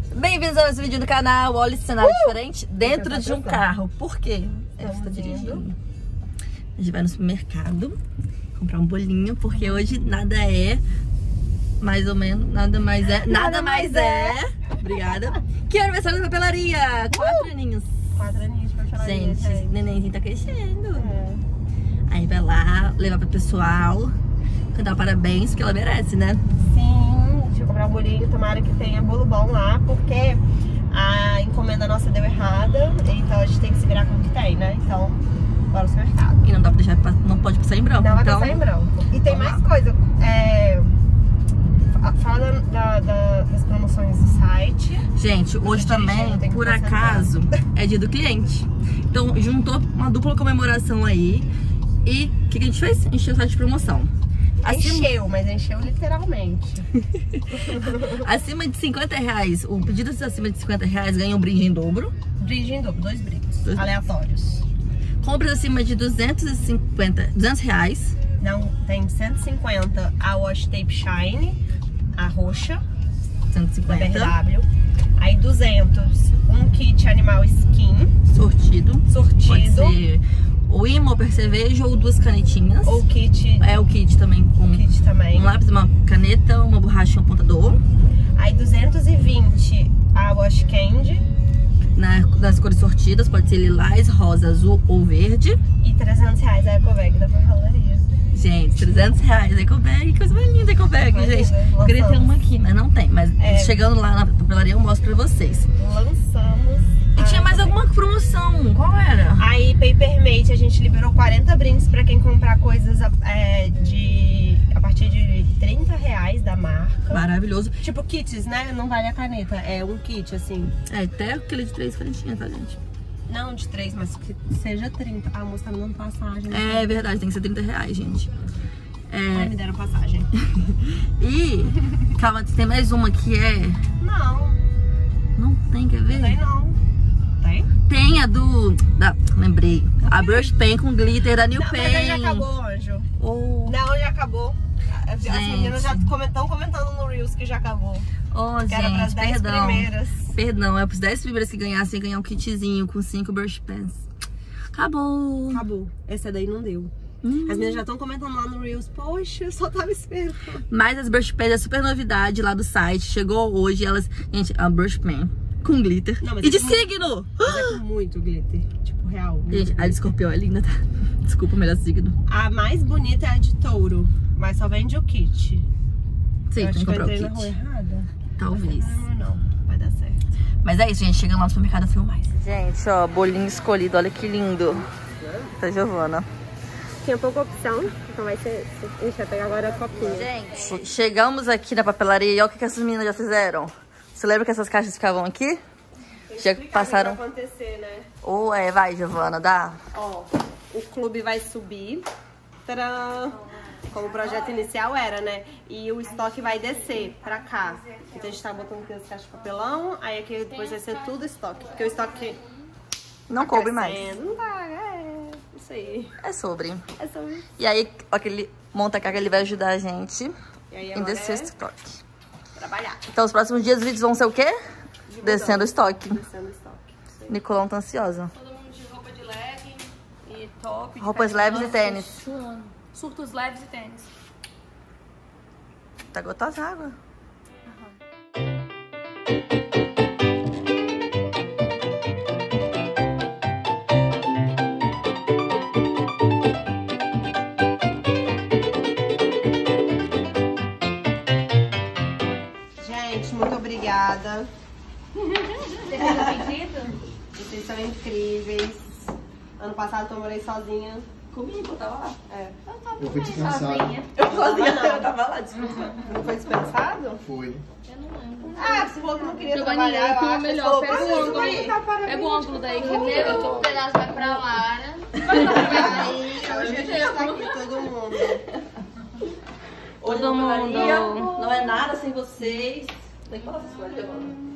Bem-vindos a mais um vídeo do canal. Olha esse cenário diferente dentro de um carro. Por quê? Você está dirigindo. A gente vai no supermercado comprar um bolinho, porque hoje nada é mais ou menos, nada mais é. Obrigada. Que é o aniversário da papelaria. 4 aninhos. 4 aninhos de papelaria. Gente, o nenenzinho tá crescendo. Aí vai lá, levar pro pessoal, cantar parabéns, porque ela merece, né? Sim, deixa eu comprar um bolinho, tomara que tenha bolo bom lá, porque a encomenda nossa deu errada, então a gente tem que se virar com o que tem, né? Então, bora no supermercado. E não dá pra deixar, não pode passar em branco. Não vai então... passar em branco. E tem mais coisa, fala das promoções do site. Gente, hoje também, por acaso, é dia do cliente. Então, juntou uma dupla comemoração aí. E o que a gente fez? Encheu o site de promoção. Mas encheu literalmente. Acima de R$50, o pedido acima de R$50 ganha um brinde em dobro. Brinde em dobro, 2 brindes aleatórios. Compras acima de R$200. Não, tem 150 a Wash Tape Shine, a roxa, 150. da BRW. Aí 200, um kit Animal Skin. Sortido. Sortido. Pode ser o imã, percevejo ou 2 canetinhas. Ou kit. É o kit também com kit também. Um lápis, uma caneta, uma borracha e um apontador. Aí 220 a Wash Candy. Nas cores sortidas, pode ser lilás, rosa, azul ou verde. E R$300 a Ecobag da papelaria. Gente, R$300 a Ecobag, coisa mais linda a Ecobag, gente. Eu queria ter uma aqui, mas não tem. Mas chegando lá na papelaria eu mostro pra vocês. Lançamos. E tinha mais alguma promoção, qual era? Aí Papermate, a gente liberou 40 brindes pra quem comprar coisas a partir de R$30 da marca. Maravilhoso. Tipo kits, né? Não vale a caneta, é um kit, assim. É, até aquele de 3 canetinhas, tá, gente? Não de 3, mas que seja 30. A moça tá me dando passagem. É verdade, tem que ser R$30, gente. Ai, me deram passagem. E, calma, tem mais uma que é... Não. Não tem, quer ver? Não tem, não. Tem? Tem a lembrei. A Brush Pen com glitter da New Pen. Mas aí já acabou, Anjo. Não, já acabou. As meninas já estão comentando no Reels que já acabou. Que era pras 10 primeiras. Perdão, é pros 10 primeiras que ganhassem ganhar um kitzinho com 5 Brush Pens. Acabou. Acabou. Essa daí não deu. As meninas já estão comentando lá no Reels. Poxa, eu só tava esperando. Mas as Brush Pens é super novidade lá do site. Chegou hoje, elas... Gente, a Brush Pen com glitter. Não, e de signo! Mas é com muito glitter. Tipo, real. Gente, a de escorpião é linda, tá? Desculpa, o melhor signo. A mais bonita é a de touro. Mas só vende o kit. Sim, tem que comprar o kit. Na rua errada? Talvez. Não, vai dar certo. Mas é isso, gente. Chegando lá no supermercado, eu filmo mais. Gente, ó, bolinho escolhido. Olha que lindo. Da Giovana. Tinha pouca opção, então vai ser esse. A gente vai pegar agora a copinha. Gente, chegamos aqui na papelaria e olha o que essas meninas já fizeram. Você lembra que essas caixas ficavam aqui? Já passaram. O que vai acontecer, né? Vai, Giovana, dá. Ó, o clube vai subir. Tcharam! Como o projeto inicial era, né? E o estoque vai descer pra cá. Então a gente tá botando aqui as caixas de papelão, aí aqui depois vai ser tudo estoque. Porque o estoque não coube mais. Não dá, isso aí. É sobre. É sobre. E aí, aquele monta-carga, ele vai ajudar a gente em descer o estoque. Trabalhar. Então os próximos dias os vídeos vão ser o quê? Descendo o estoque. Descendo o estoque. Nicolão tá ansiosa. Todo mundo de roupa de legging e top. Roupas leves e tênis. Surtos leves e tênis. Tá gostosa a água? Gente, muito obrigada. Você fez o pedido? Vocês são incríveis. Ano passado eu morei sozinha. Comigo, eu tava lá. Eu fui dispensado. Eu tava lá, desculpa. Não foi dispensado? Foi. Eu não lembro. Você falou que não queria Giovanni, trabalhar. foi Eu melhor. acho. Pega o ângulo aí. Pega o ângulo daí. Um pedaço vai pra Lara. Aí, hoje a gente tá aqui, todo mundo. Todo mundo. Não é nada sem vocês. Nem fala essas coisas, Giovana.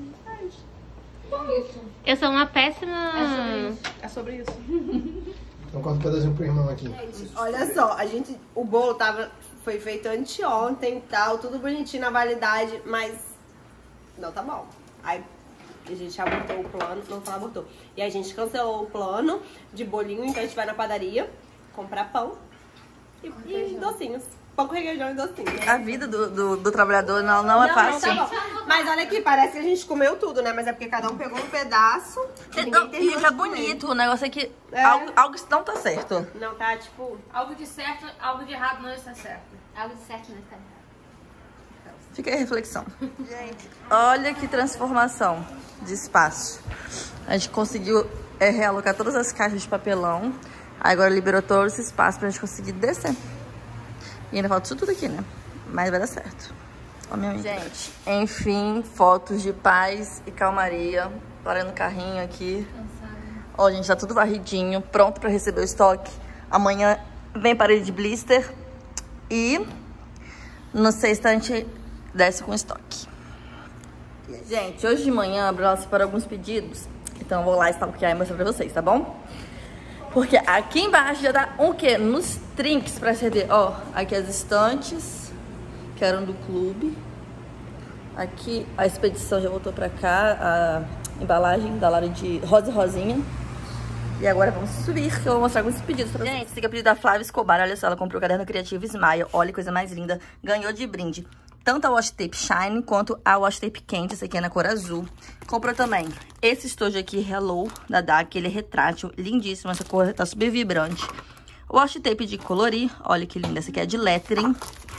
Eu sou uma péssima... É sobre isso. Então corta um pedacinho pro irmão aqui. Olha só, o bolo foi feito anteontem e tal, tudo bonitinho na validade, mas não tá bom. Aí A gente abortou o plano, não fala abortou. E a gente cancelou o plano de bolinho, então a gente vai na padaria comprar pão e docinhos. Pão com requeijão e docinho. Né? A vida do trabalhador não é fácil. Tá bom. Mas olha aqui, parece que a gente comeu tudo, né? Mas é porque cada um pegou um pedaço. E fica bonito, o negócio é que algo não tá certo. Não tá, tipo... Algo de certo, algo de errado não está certo. Algo de certo não está errado. Fica aí a reflexão. Gente, olha que transformação de espaço. A gente conseguiu realocar todas as caixas de papelão. Agora liberou todo esse espaço pra gente conseguir descer. E ainda falta isso tudo aqui, né? Mas vai dar certo. Ó, minha amiga. Gente, enfim, fotos de paz e calmaria. Parando o carrinho aqui. Ó, gente, tá tudo varridinho, pronto pra receber o estoque. Amanhã vem parede de blister. E no sexta a gente desce com estoque. Gente, hoje de manhã a Bruna separou alguns pedidos. Então eu vou lá stalkear e mostrar pra vocês, tá bom? Porque aqui embaixo já tá o quê? Nos trinques pra servir. Ó, aqui as estantes, que eram do clube. Aqui a expedição já voltou pra cá, a embalagem da Lara de rosa e rosinha. E agora vamos subir, que eu vou mostrar alguns pedidos pra vocês. Gente, esse aqui é o pedido da Flávia Escobar. Olha só, ela comprou o caderno criativo Smile. Olha que coisa mais linda. Ganhou de brinde tanto a washi tape Shine quanto a washi tape quente. Esse aqui é na cor azul. Comprou também esse estojo aqui, Hello, da DAC. Ele é retrátil, lindíssimo. Essa cor tá super vibrante. Washi tape de colorir. Olha que linda. Essa aqui é de lettering.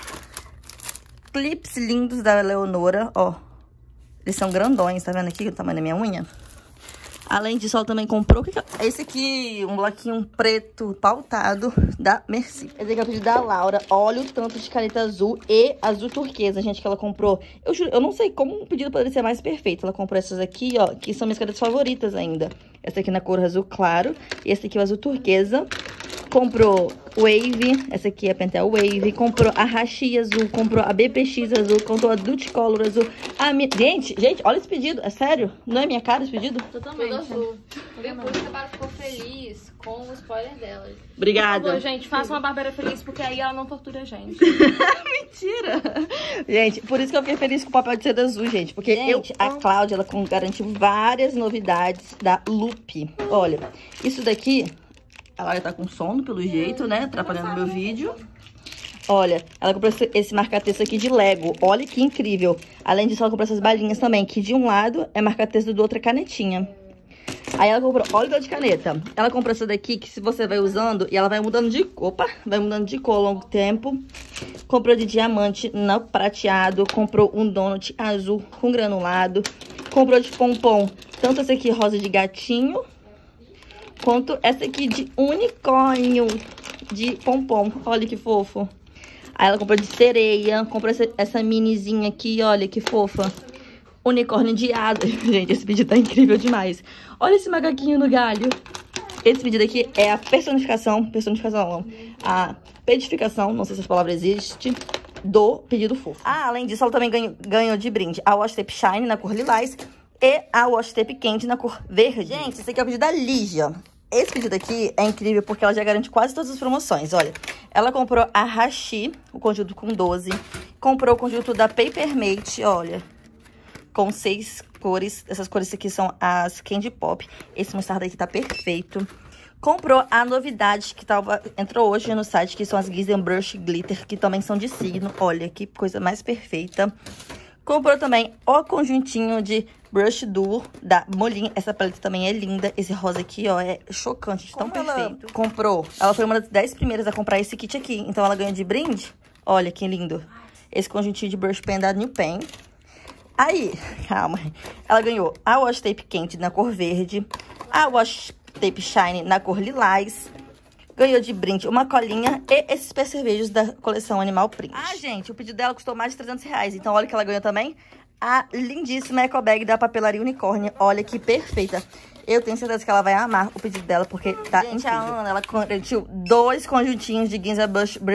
Clips lindos da Leonora, ó. Eles são grandões, tá vendo aqui o tamanho da minha unha? Além disso, ela também comprou esse aqui, um bloquinho preto pautado da Merci. Esse aqui é o pedido da Laura. Olha o tanto de caneta azul e azul turquesa, gente, que ela comprou. Eu juro, eu não sei como um pedido poderia ser mais perfeito. Ela comprou essas aqui, ó, que são minhas canetas favoritas ainda. Essa aqui na cor azul claro e esse aqui o azul turquesa. Comprou Wave, essa aqui é a Pentel Wave. Comprou a Hashi azul, comprou a BPX azul, comprou a Dulticolor azul. Gente, olha esse pedido, é sério? Não é minha cara esse pedido? Totalmente azul. Depois o trabalho ficou feliz com o spoiler dela. Obrigada. Por favor, gente, faça uma barbeira feliz, porque aí ela não tortura a gente. Mentira! Gente, por isso que eu fiquei feliz com o papel de seda azul, gente. Porque a Cláudia, ela garantiu várias novidades da Loop. Olha, isso daqui... A Lara tá com sono, pelo jeito, né? Atrapalhando o meu vídeo. Olha, ela comprou esse marca-texto aqui de Lego. Olha que incrível. Além disso, ela comprou essas balinhas também, que de um lado é marca-texto do outro é canetinha. Aí ela comprou, olha o dor de caneta. Ela comprou essa daqui, que se você vai usando, e ela vai mudando de cor. Opa, vai mudando de cor ao longo do tempo. Comprou de diamante no prateado. Comprou um donut azul com granulado. Comprou de pompom, tanto essa aqui rosa de gatinho, quanto essa aqui de unicórnio de pompom. Olha que fofo. Aí ela comprou de sereia. Comprou essa minizinha aqui, olha que fofa. Unicórnio de asa. Gente, esse pedido tá incrível demais. Olha esse macaquinho no galho. Esse pedido aqui é a personificação não, a pedificação, não sei se essa palavra existe, do pedido fofo. Além disso, ela também ganhou de brinde a washi tape Shine na cor lilás e a washi tape quente na cor verde. Gente, esse aqui é o pedido da Lígia. Esse pedido aqui é incrível porque ela já garante quase todas as promoções. Olha, ela comprou a Hashi, o conjunto com 12. Comprou o conjunto da Papermate, olha, com 6 cores. Essas cores aqui são as Candy Pop. Esse mostarda aqui tá perfeito. Comprou a novidade que entrou hoje no site, que são as Giz Brush Glitter, que também são de signo. Olha, que coisa mais perfeita. Comprou também o conjuntinho de Brush Duo da Molin. Essa paleta também é linda. Esse rosa aqui, ó, é chocante, tão perfeito. Comprou. Ela foi uma das 10 primeiras a comprar esse kit aqui. Então ela ganhou de brinde. Olha que lindo. Esse conjuntinho de Brush Pen da New Pen. Aí, calma. Ela ganhou a washi tape quente na cor verde. A washi tape Shine na cor lilás. Ganhou de brinde uma colinha e esses percevejos da coleção Animal Print. Gente, o pedido dela custou mais de R$300. Então, olha que ela ganhou também. A lindíssima eco bag da papelaria Unicórnio. Olha que perfeita. Eu tenho certeza que ela vai amar o pedido dela, porque tá incrível. A Ana, ela garantiu 2 conjuntinhos de Ginza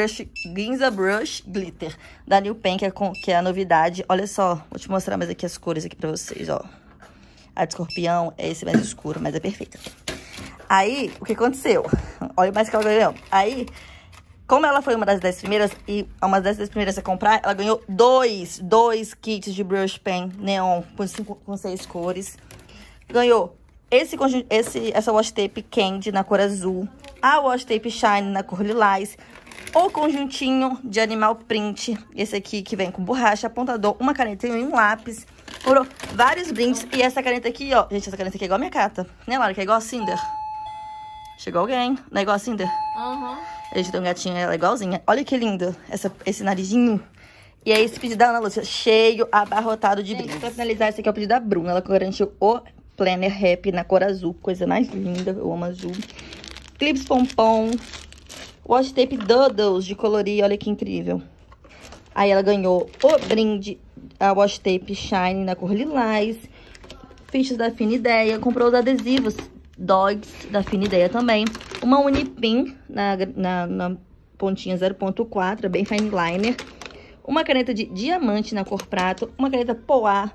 Brush Glitter da New Pen, que é a novidade. Olha só, vou te mostrar mais aqui as cores aqui pra vocês, ó. A de escorpião é esse mais escuro, mas é perfeita. Aí, o que aconteceu? Olha mais que ela ganhou. Aí, Como ela foi uma das 10 primeiras, e uma das 10 primeiras a comprar, ela ganhou dois kits de brush pen neon com 6 cores. Ganhou essa washi tape Candy na cor azul, a washi tape Shine na cor lilás, o conjuntinho de animal print, esse aqui que vem com borracha, apontador, uma caneta e um lápis. Comprou vários brindes. E essa caneta aqui, ó. Gente, essa caneta aqui é igual a minha Cata. Né, Lara? Que é igual a Cinder. Chegou alguém? Não é igual a Cinder? Aham. A gente tem um gatinho, ela é igualzinha. Olha que lindo esse narizinho. E é esse pedido da Ana Lúcia, cheio, abarrotado de brindes. Pra finalizar, esse aqui é o pedido da Bruna. Ela garantiu o Planner Happy na cor azul. Coisa mais linda. Eu amo azul. Clips pompom. Washi tape Doodles de colorir. Olha que incrível. Aí ela ganhou o brinde, a washi tape Shine na cor lilás. Fichas da Fina Ideia. Comprou os adesivos Dogs da Fina Ideia também. Uma Unipin na pontinha 0.4, bem fine liner. Uma caneta de diamante na cor prato. Uma caneta Poá,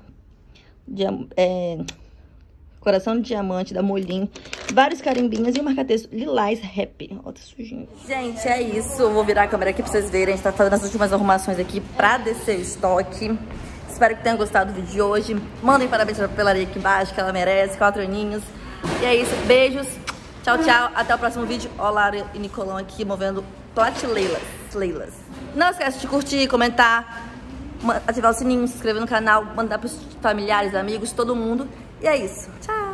coração de diamante da Molin. Vários carimbinhos e um marca-texto lilás Happy. Ó, tá sujinho. Gente, é isso. Eu vou virar a câmera aqui pra vocês verem. A gente tá fazendo as últimas arrumações aqui pra descer o estoque. Espero que tenham gostado do vídeo de hoje. Mandem parabéns pra papelaria aqui embaixo, que ela merece. 4 aninhos. E é isso. Beijos. Tchau, tchau. Até o próximo vídeo. Ó, Lara e Nicolão aqui movendo platileilas. Não esquece de curtir, comentar, ativar o sininho, se inscrever no canal, mandar pros familiares, amigos, todo mundo. E é isso. Tchau.